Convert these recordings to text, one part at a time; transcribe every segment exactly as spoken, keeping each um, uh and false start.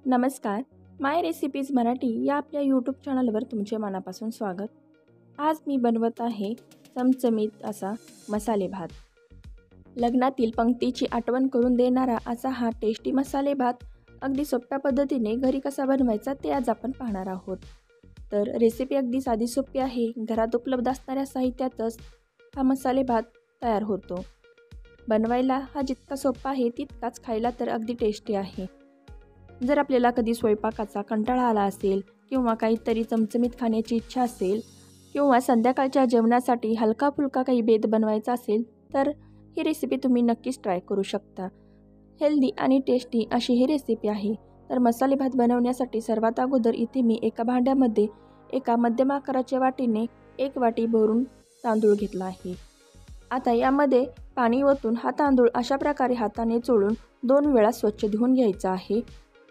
नमस्कार. माय रेसिपीज मराठी या आपल्या यूट्यूब चॅनलवर तुमचे मनापासून स्वागत. आज मी बनवत आहे चमचमीत असा मसाले भात. लग्नातील पंक्तीची आठवण करून देणारा असा हा टेस्टी मसाले भात अगदी सोप्या पद्धतीने घरी कसा बनवायचा ते आज आपण पाहणार आहोत. तर रेसिपी अगदी साधी सोपी आहे. घरात उपलब्ध असणाऱ्या साहित्यातच हा मसाले भात तयार होतो. बनवायला हा जितका सोपा आहे तितकाच खायला तर अगदी टेस्टी आहे. जर आपल्याला कधी स्वयंपाकाचा कंटाळा आला असेल किंवा काहीतरी चमचमीत खाण्याची इच्छा असेल किंवा संध्याकाळच्या जेवणासाठी हलका फुलका काही बेत बनवायचा असेल तर ही रेसिपी तुम्ही नक्कीच ट्राय करू शकता. हेल्दी आणि टेस्टी अशी ही रेसिपी आहे. तर मसाले भात बनवण्यासाठी सर्वात अगोदर इथे मी एका भांड्यामध्ये एका मध्यम आकाराच्या वाटीने एक वाटी भरून तांदूळ घेतला आहे. आता यामध्ये पाणी ओतून हा तांदूळ अशा प्रकारे हाताने चोळून दोन वेळा स्वच्छ धुवून घ्यायचा आहे.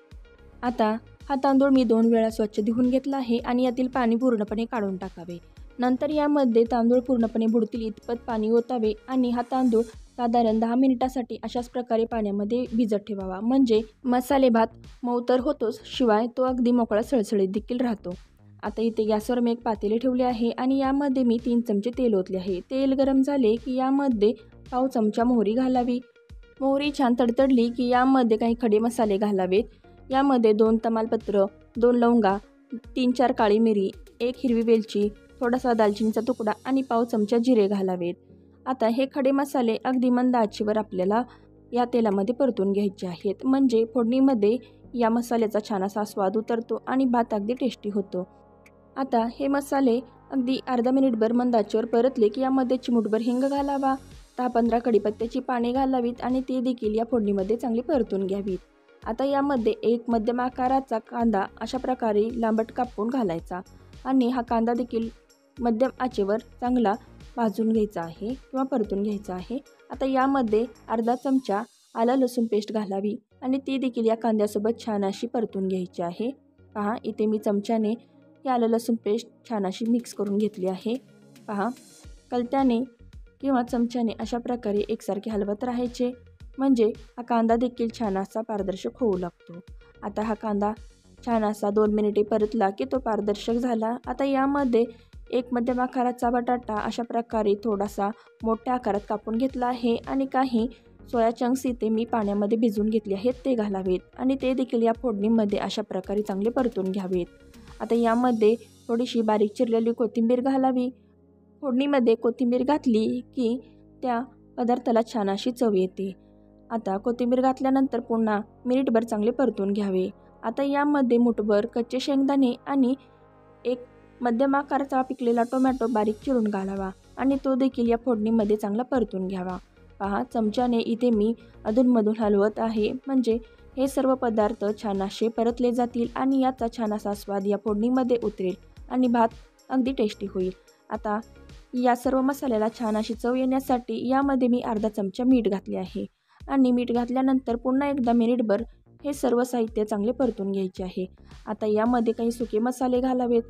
आता हा तांदूळ मी दोन वेळा स्वच्छ धुवून घेतला आहे आणि यातील पाणी पूर्णपणे काढून टाकावे. नंतर यामध्ये तांदूळ पूर्णपणे बुडतील इतपत पाणी ओतावे आणि हा तांदूळ साधारण दहा मिनिटासाठी अशाच प्रकारे पाण्यामध्ये भिजत ठेवावा. म्हणजे मसाले भात मऊ तर होतोच, शिवाय तो अगदी मोकळा सळसळीत देखील राहतो. आता इथे गॅसवर मी एक पातेले ठेवले आहे आणि यामध्ये मी तीन चमचे तेल ओतले आहे. तेल गरम झाले की यामध्ये पाव चमचा मोहरी घालावी. मोहरी छान तडतडली की यामध्ये काही खडे मसाले घालावेत. यामध्ये दोन तमालपत्र, दोन लवंगा, तीन चार काळी मिरी, एक हिरवी वेलची, थोडासा दालचिनीचा तुकडा आणि पाव चमचा जिरे घालावेत. आता हे खडे मसाले अगदी मंद आचेवर आपल्याला या तेलामध्ये परतून घ्यायचे आहेत. म्हणजे फोडणीमध्ये या मसाल्याचा छान असा स्वाद उतरतो आणि भात अगदी टेस्टी होतो. आता हे मसाले अगदी अर्धा मिनिटभर मंद आचेवर परतले की यामध्ये चिमूटभर हिंग घालावा. दहा पंधरा कढीपत्त्याची पाने घालावीत आणि ते देखील या फोडणीमध्ये चांगली परतून घ्यावीत. आता यामध्ये एक मध्यम आकाराचा कांदा अशा प्रकारे लांबट कापून घालायचा आणि हा कांदा देखील मध्यम आचेवर चांगला भाजून घ्यायचा आहे किंवा परतून घ्यायचा आहे. आता यामध्ये अर्धा चमचा आलं लसूण पेस्ट घालावी आणि ती देखील या कांद्यासोबत छान अशी परतून घ्यायची आहे. पहा, इथे मी चमच्याने ही आलं लसूण पेस्ट छान अशी मिक्स करून घेतली आहे. पहा, कलत्याने किंवा चमच्याने अशा प्रकारे एकसारखे हलवत राहायचे, म्हणजे हा कांदा देखील छान असा पारदर्शक होऊ लागतो. आता हा कांदा छान असा दोन मिनिटे परतला की तो पारदर्शक झाला. आता यामध्ये एक मध्यम आकाराचा बटाटा अशा प्रकारे थोडासा मोठ्या आकारात कापून घेतला आहे आणि काही सोया चंक्स इथे मी पाण्यामध्ये भिजवून घेतले आहेत ते घालावेत आणि ते देखील या फोडणीमध्ये अशा प्रकारे चांगले परतून घ्यावेत. आता यामध्ये थोडीशी बारीक चिरलेली कोथिंबीर घालावी. फोडणीमध्ये कोथिंबीर घातली की त्या पदार्थाला छान अशी चव येते. आता कोथिंबीर घातल्यानंतर पुन्हा मिनिटभर चांगले परतून घ्यावे. आता यामध्ये मुठभर कच्चे शेंगदाणे आणि एक मध्यम आकाराचा पिकलेला टोमॅटो बारीक चिरून घालावा आणि तो देखील या फोडणीमध्ये चांगला परतून घ्यावा. पहा, चमच्याने इथे मी अधूनमधून हलवत आहे, म्हणजे हे सर्व पदार्थ छान असे परतले जातील आणि याचा छान असा स्वाद या फोडणीमध्ये उतरेल आणि भात अगदी टेस्टी होईल. आता या सर्व मसाल्याला छान अशी चव येण्यासाठी यामध्ये मी अर्धा चमचा मीठ घातले आहे आणि मीठ घातल्यानंतर पुन्हा एकदा मिनिटभर हे सर्व साहित्य चांगले परतून घ्यायचे आहे. आता यामध्ये काही सुके मसाले घालावेत.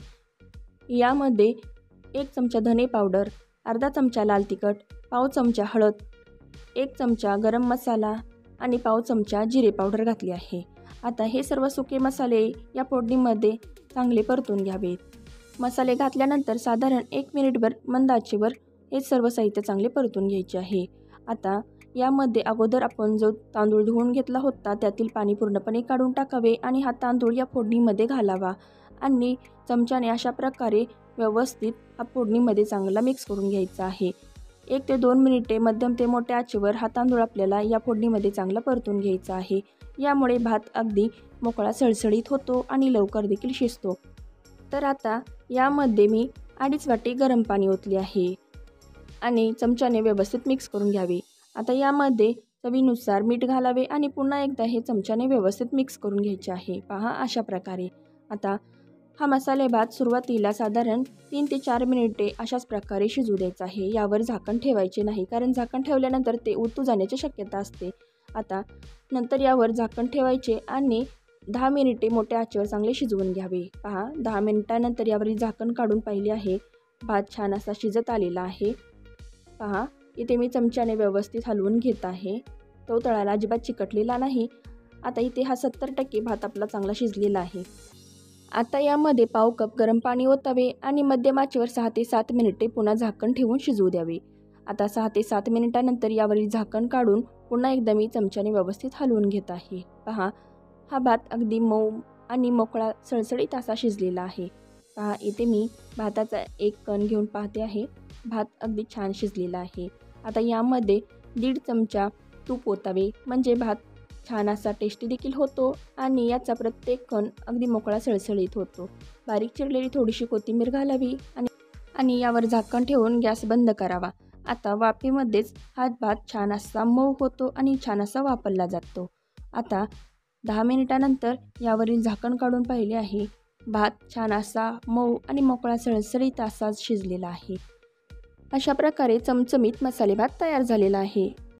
यामध्ये एक चमचा धने पावडर, अर्धा चमचा लाल तिखट, पाव चमचा हळद, एक चमचा गरम मसाला आणि पाव चमचा जिरे पावडर घातली आहे. आता हे सर्व सुके मसाले या फोडणीमध्ये चांगले परतून घ्यावेत. मसाले घातल्यानंतर साधारण एक मिनिटभर मंद आचेवर हे सर्व साहित्य चांगले परतून घ्यायचे आहे. आता यामध्ये अगोदर आपण जो तांदूळ धुवून घेतला होता त्यातील पाणी पूर्णपणे काढून टाकावे आणि हा तांदूळ या फोडणीमध्ये घालावा आणि चमच्याने अशा प्रकारे व्यवस्थित हा फोडणीमध्ये चांगला मिक्स करून घ्यायचा आहे. एक ते दोन मिनिटे मध्यम ते मोठ्या आचेवर हा तांदूळ आपल्याला या फोडणीमध्ये चांगला परतून घ्यायचा आहे. यामुळे भात अगदी मोकळा सळसळीत होतो आणि लवकर देखील शिजतो. तर आता यामध्ये मी अडीच वाटी गरम पाणी ओतले आहे आणि चमच्याने व्यवस्थित मिक्स करून घ्यावे. आता यामध्ये चवीनुसार मीठ घालावे आणि पुन्हा एकदा हे चमच्याने व्यवस्थित मिक्स करून घ्यायचे आहे. पहा, अशा प्रकारे. आता हा मसाले भात सुरुवातीला साधारण तीन ते चार मिनिटे अशाच प्रकारे शिजू द्यायचा आहे. यावर झाकण ठेवायचे नाही, कारण झाकण ठेवल्यानंतर ते उतू जाण्याची शक्यता असते. आता नंतर यावर झाकण ठेवायचे आणि दहा मिनिटे मोठ्या आचेवर चांगले शिजवून घ्यावे. पहा, दहा मिनिटानंतर यावरील झाकण काढून पाहिले आहे. भात छान असा शिजत आलेला आहे. पहा, इथे मी चमच्याने व्यवस्थित हलवून घेत आहे. तो तळाला अजिबात चिकटलेला नाही आता इथे हा सत्तर टक्के भात आपला चांगला शिजलेला आहे। आता यामध्ये पाव कप गरम पाणी ओतावे आणि मध्यम आचेवर सहा ते सात मिनिटे पुन्हा झाकण ठेवून शिजवू द्यावे। आता सहा ते सात मिनिटानंतर यावरील झाकण काढून पुन्हा एकदा मी चमच्याने व्यवस्थित हलवून घेत आहे। पहा, हा भात अगदी मऊ आणि मोकळा सळसळीत असा शिजलेला आहे। पहा, इथे मी भाताचा एक कण घेऊन पाहते आहे। भात अगदी छान शिजलेला आहे। आता यामध्ये दीड चमचा तूप ओतावे, म्हणजे भात छान असा टेस्टी देखील होतो आणि याचा प्रत्येक कण अगदी मोकळा सळसळीत होतो। बारीक चिरलेली थोडीशी कोथिंबीर घालावी आणि आणि यावर झाकण ठेवून गॅस बंद करावा। आता वाफेमध्येच हा भात छान असा मऊ होतो आणि छान असा वापरला जातो। आता दहा मिनिटानंतर यावरील झाकण काढून पाहिले आहे। भात छान असा मऊ आणि मोकळा सळसळीत असा शिजलेला आहे। अशा प्रकारे चमचमीत मसाले भात तयार झालेला आहे।